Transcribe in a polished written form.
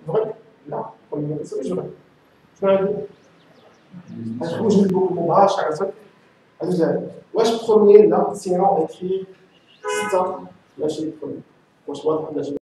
فغي؟ لا البروميير ما كتساويش فغي. شنو غادي؟ غتخرج من البوك مباشرة على الجانب. واش بروميير لا سينون اكري 6 ماشي بروميير. واش واضح ولا